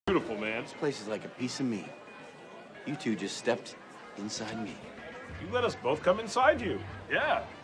Beautiful, man. This place is like a piece of me. You two just stepped inside me. You let us both come inside you. Yeah.